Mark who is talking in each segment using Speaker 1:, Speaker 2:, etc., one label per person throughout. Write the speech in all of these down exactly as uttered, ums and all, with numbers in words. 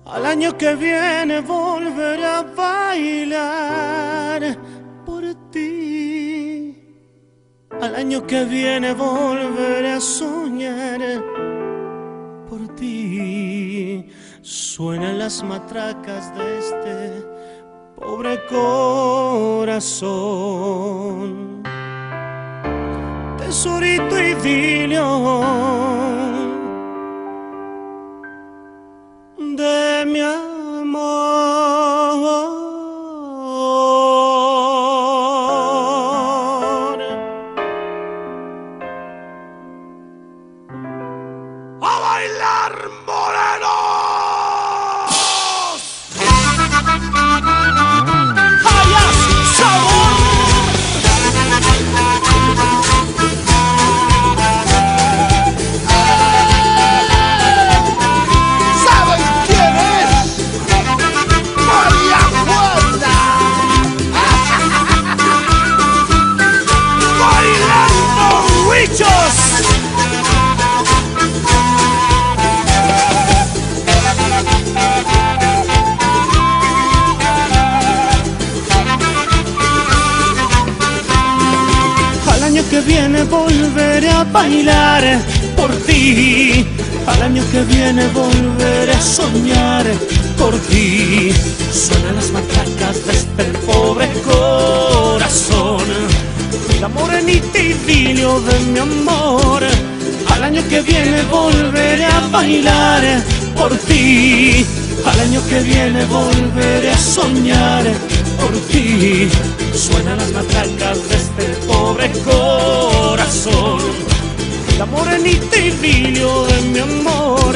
Speaker 1: Al año que viene volveré a bailar por ti. Al año que viene volveré a soñar por ti. Suenan las matracas de este pobre corazón. Tesorito idilio de mi amor. ¡A bailar, morenos! ¡Haya sabor! Al año que viene volveré a bailar por ti. Al año que viene volveré a soñar por ti. Suenan las matracas de este pobre corazón. La morenita idilio de mi amor. Al año que viene volveré a bailar por ti. Al año que viene volveré a soñar por ti. Suenan las matracas de este pobre corazón. La morenita idilio de mi amor.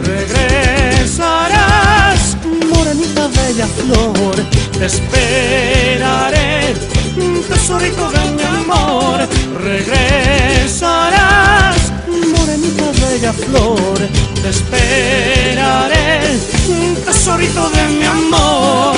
Speaker 1: Regresarás, morenita bella flor. Te esperaré, tesorito de mi amor. Regresarás, morenita bella flor. Te esperaré, tesorito de mi amor.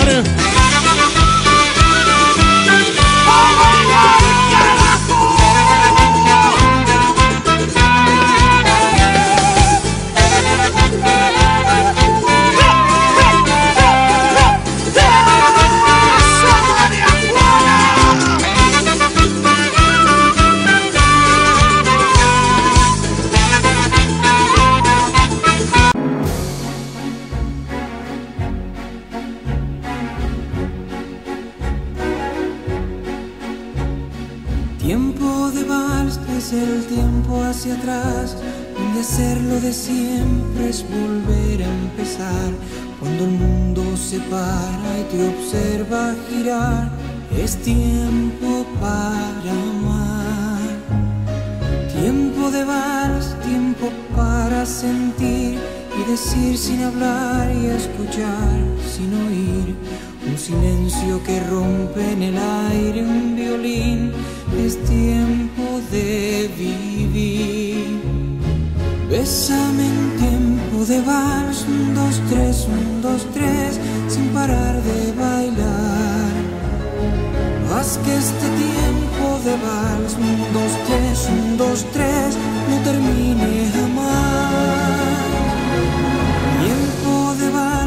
Speaker 2: Tiempo de vals es el tiempo hacia atrás, donde hacerlo de siempre es volver a empezar. Cuando el mundo se para y te observa girar, es tiempo para amar. Tiempo de vals, tiempo para sentir y decir sin hablar y escuchar sin oír. Un silencio que rompe en el aire un violín. Es tiempo de vivir. Bésame en tiempo de vals, un, dos, tres, un, dos, tres, sin parar de bailar. Haz que este tiempo de vals, un, dos, tres, un, dos, tres, no termine jamás. Tiempo de vals.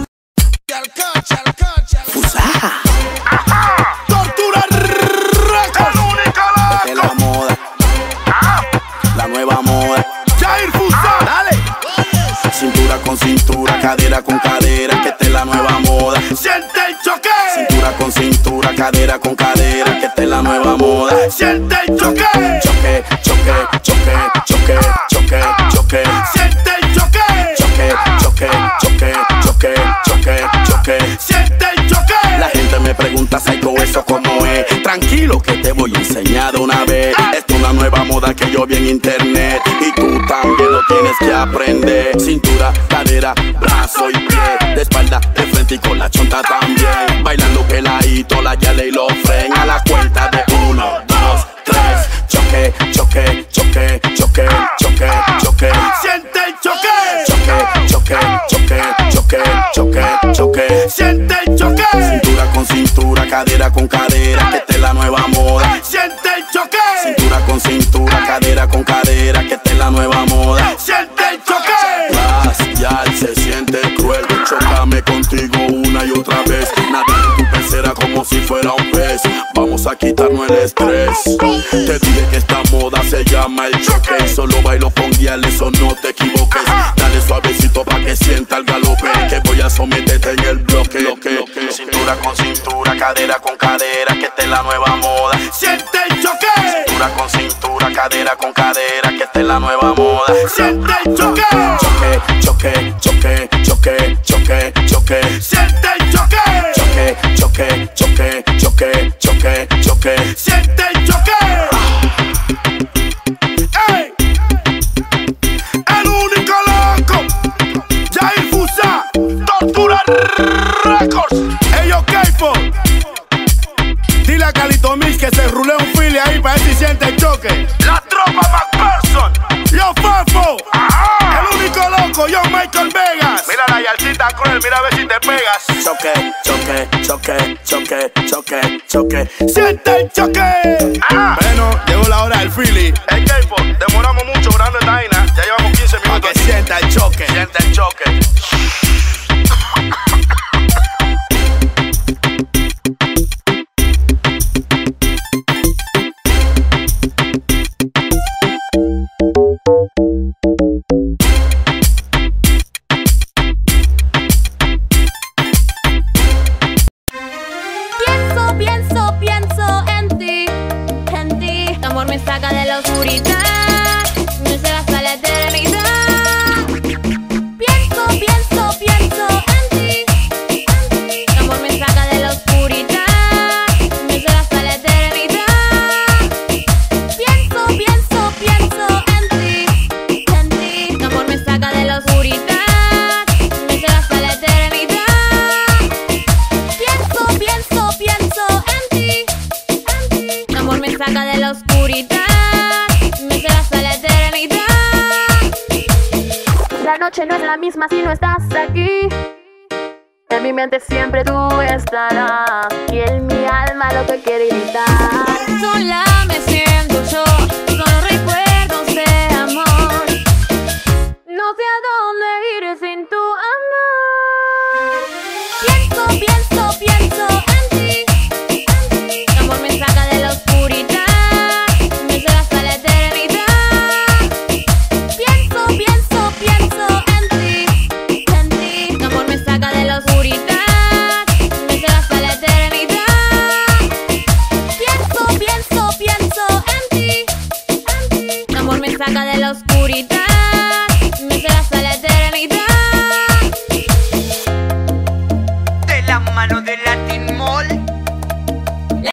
Speaker 3: Tortura Records, el único loco.
Speaker 4: Esta es la moda, la nueva moda.
Speaker 3: Jair Fusa, dale.
Speaker 4: Cintura con cintura, cadera con cadera, que esta es la nueva moda.
Speaker 3: Siente el choque.
Speaker 4: Cintura con cintura, cadera con cadera, que esta es la nueva moda.
Speaker 3: Siente el choque.
Speaker 4: Choque, choque, choque, choque, choque, choque.
Speaker 3: Siente el choque.
Speaker 4: Choque, choque, choque, choque, choque, choque.
Speaker 3: Siente el choque.
Speaker 4: La gente me pregunta, Psycho, ¿eso cómo es? Tranquilo que te voy a enseñar de una vez. Esto es una nueva moda que yo vi en internet y tú también lo tienes que aprender. Cintura, cadera, brazo y pie, de espalda, de frente y con la chonta también. Bailando peladito, la yale y lo fren. A la cuenta de uno, dos, tres. Choque, choque, choque, choque, choque, choque.
Speaker 3: Siente el choque.
Speaker 4: Choque, choque, choque, choque, choque, choque.
Speaker 3: Siente el choque.
Speaker 4: Cintura con cintura, cadera con cadera, que esta es la nueva moda.
Speaker 3: Siente el choque.
Speaker 4: Cintura con cintura, cadera con cadera, que esta es la nueva moda.
Speaker 3: Siente el choque.
Speaker 4: Glass, ya se siente cruel, chócame contigo una y otra vez. Nadar en tu pecera como si fuera un pez. Vamos a quitarnos el estrés. Te dije que esta moda se llama el choque. Solo bailo con guiales o no te equivoques. Dale suavecito pa' que sienta el galope, que voy a someterte en el bloque. Cintura con cintura, cadera con cadera, que esta es la nueva moda.
Speaker 3: Siente el choque.
Speaker 4: Cintura con cintura, cadera con cadera, que esta es la nueva moda.
Speaker 3: Siente el choque.
Speaker 4: Choque, choque, choque, choque, choque, choque.
Speaker 3: Siente el choque.
Speaker 4: Choque, choque, choque, choque, choque, choque.
Speaker 3: Siente el choque. Ey, el único loco, Jair Fusa, Tortura Records. Ellos K-Pop. Dile a Calito Mix que se rule un fili ahí para ver si siente el choque. La tropa McPherson. Yo Fafo. El único loco, yo Michael Vegas. Mira la yalcita cruel, mira a ver si te pegas.
Speaker 4: Choque, choque, choque, choque, choque, choque.
Speaker 3: Siente el choque. Ah. Bueno, llegó la hora del fili.
Speaker 5: El K-Pop, demoramos mucho grabando esta vaina. Ya llevamos quince
Speaker 3: Para
Speaker 5: minutos.
Speaker 3: que sienta el choque.
Speaker 5: Siente el choque.
Speaker 6: Pienso, pienso, pienso en ti, en ti. Tu amor me saca de la oscuridad, me lleva hasta la eternidad. Pienso, pienso, pienso en ti, en ti. Tu amor me saca de la oscuridad, me lleva hasta la eternidad. Pienso, pienso, pienso en ti, en ti. Tu amor me saca de la oscuridad, me lleva hasta la eternidad. Pienso, pienso, pienso en ti, en ti. Tu amor me saca de la oscuridad, me lleva hasta la eternidad. La noche no es la misma si no estás aquí. En mi mente siempre tú estarás y en mi alma lo que quiere gritar. Son las